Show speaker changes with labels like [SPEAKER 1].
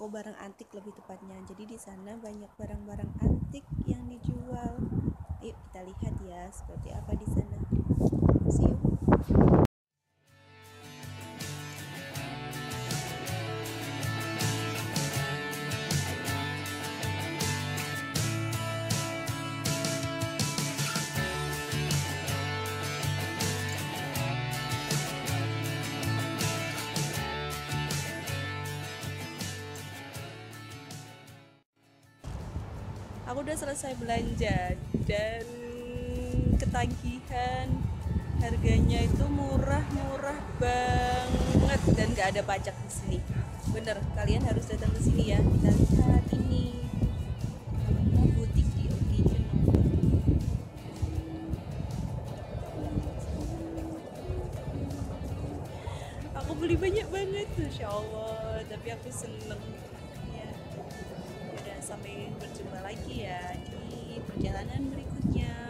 [SPEAKER 1] toko barang antik lebih tepatnya. Jadi di sana banyak barang-barang antik yang dijual. Yuk kita lihat ya seperti apa di sana. See you. Aku udah selesai belanja dan ketagihan, harganya itu murah-murah banget dan gak ada pajak di sini. Bener, kalian harus datang ke sini ya. Kita lihat ini namanya butik di occasion. Aku beli banyak banget, Masya Allah. Tapi aku seneng ya. Udah, sampai berjumpa lagi ya di perjalanan berikutnya.